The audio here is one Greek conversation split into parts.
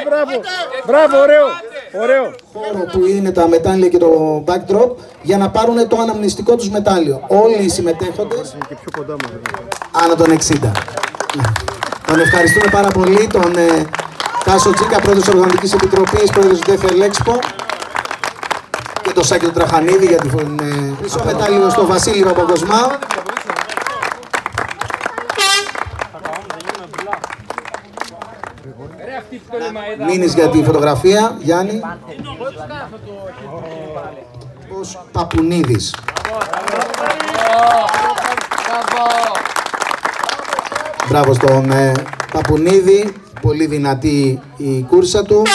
Μπράβο, ωραίο. Χώρο που είναι τα μετάλλια και το backdrop για να πάρουν το αναμνηστικό τους μετάλλιο. Όλοι οι συμμετέχοντες άνω των 60. Τον ευχαριστούμε πάρα πολύ τον Τάσο Τζίκα, πρόεδρος της Οργανωτικής Επιτροπής, πρόεδρος του Death Expo, και τον Σάκη τον Τραχανίδη για την χρυσό μετάλλιο στο Βασίλη Παπακοσμά. Μείνεις για τη φωτογραφία, Γιάννη. Παπουνίδης. Μπράβο στον Παπουνίδη, πολύ δυνατή η κούρσα του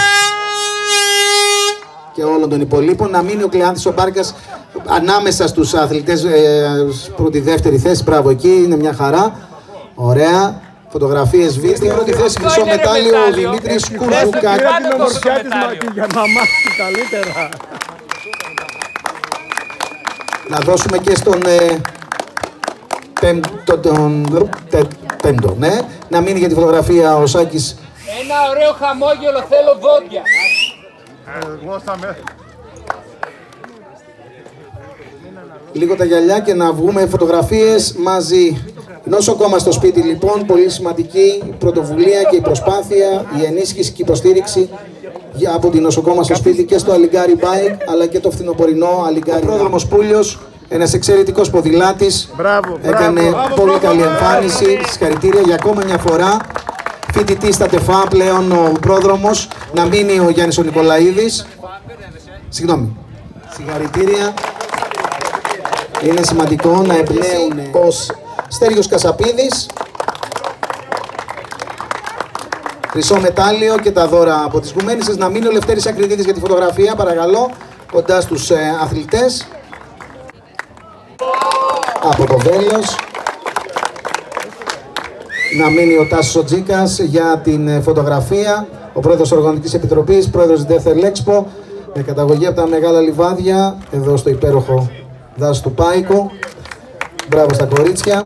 και όλων των υπολείπων. Να μείνει ο Κλεάνθης ο Μπάρκας ανάμεσα στους αθλητές πρώτη-δεύτερη θέση. Μπράβο, εκεί είναι μια χαρά. Ωραία. Φωτογραφίες βίντεο. Στην πρώτη θέση χρυσό μετάλλιο ο Δημήτρης Κουρβουκάκης. Την ομορφιά της και για να μάθει καλύτερα. Να δώσουμε και στον πέμπτο, ναι. Να μείνει για τη φωτογραφία ο Σάκης. Ένα ωραίο χαμόγελο, θέλω δόντια. Λίγο τα γυαλιά και να βγούμε φωτογραφίες μαζί. Νοσοκόμα στο σπίτι λοιπόν, πολύ σημαντική πρωτοβουλία και η προσπάθεια, η ενίσχυση και η υποστήριξη από την Νοσοκόμα στο σπίτι και στο Αλιγκάρι Bike, αλλά και το φθινοπορεινό Αλιγκάρι. Ο πρόδρομος Πούλιος, ένας εξαιρετικός ποδηλάτης, έκανε πολύ καλή εμφάνιση, συγχαρητήρια για ακόμα μια φορά. Φοιτητής στα ΤΕΦΑ πλέον ο πρόδρομος, να μείνει ο Γιάννης ο Νικολαίδης. Συγγνώμη, συγχαρητήρια. Είναι σημαντικό να εμπνέουν ως Στέργιος Κασαπίδης, χρυσό μετάλλιο και τα δώρα από τις Γουμένισσες. Να μείνει ο Λευτέρης Ακριτίδης για τη φωτογραφία, παρακαλώ, κοντά στους αθλητές. Από το Βέλος. Να μείνει ο Τάσος Τζίκας για την φωτογραφία, ο πρόεδρος της Οργανωτικής Επιτροπής, πρόεδρος της Death Expo, με καταγωγή από τα Μεγάλα Λιβάδια, εδώ στο υπέροχο δάσος του Πάικου. Μπράβο στα κορίτσια.